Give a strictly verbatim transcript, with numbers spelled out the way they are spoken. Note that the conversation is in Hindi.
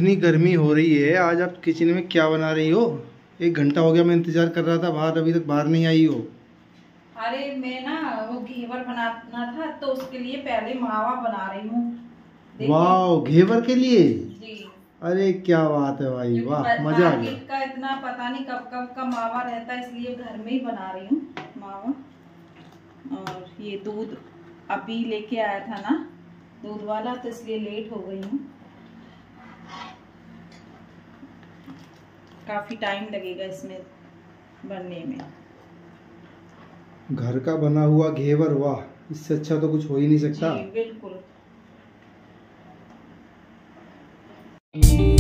इतनी गर्मी हो रही है, आज आप किचन में क्या बना रही हो? एक घंटा हो गया मैं इंतजार कर रहा था बाहर, अभी तक बाहर नहीं आई हो। अरे मैं ना वो घेवर बनाना था तो उसके लिए पहले मावा बना रही हूँ। वाह, घेवर के लिए? जी। अरे क्या बात है भाई, वाह मजा आ गया। मार्केट का इतना पता नहीं कब कब का मावा रहता है, इसलिए घर में ही बना रही हूँ मावा। और ये दूध अभी लेके आया था ना दूध वाला, तो इसलिए लेट हो गई हूँ। काफी टाइम लगेगा इसमें बनने में। घर का बना हुआ घेवर, वाह, इससे अच्छा तो कुछ हो ही नहीं सकता। जी बिल्कुल।